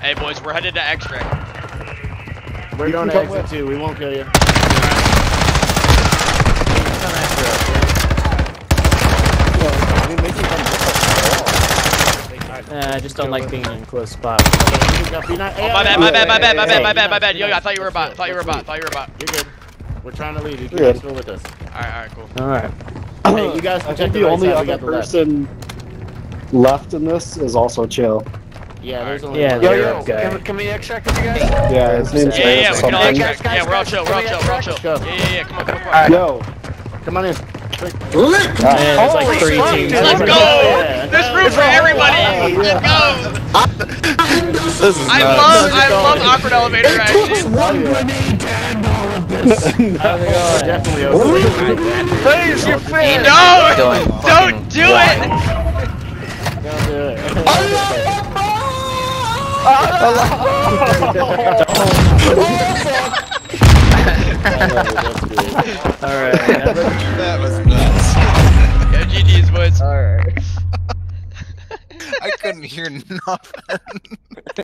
Hey boys, we're headed to extract. We're going to exit 2. We won't kill you. I just don't like being in a close spot. Oh, my bad. Yo, I thought you were a bot. You're good. We're trying to leave. You Good. can go with us. Alright, cool. Alright. Hey, you guys I protect think the the right only side, we other got the left. person left in this is also chill. Yeah, there's only Yeah, one. the Arab guy. Can we extract with you guys? Yeah, his name's Yeah, we can all something. extract. Yeah, we're all chill. Go. Yeah, come on. Yo, Come on in. Man, there's like 3 teams. Let's go! There's room for everybody! Let's go! I love awkward elevator action. Definitely over. Please, you're fair. No! Don't do it! Don't do it. Alright. That was nuts. Go GG's, boys. Alright. I couldn't hear nothing.